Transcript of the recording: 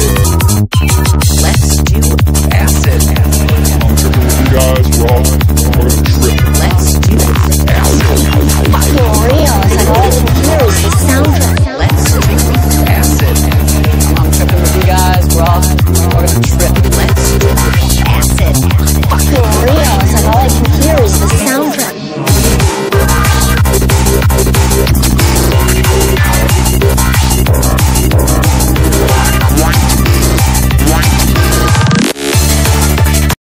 Let's do acid. I'm tripping with you guys. We're gonna trip. Let's do acid. For real, it's like all confused. The soundtrack. Let's do acid. I'm tripping with you guys. We're gonna trip.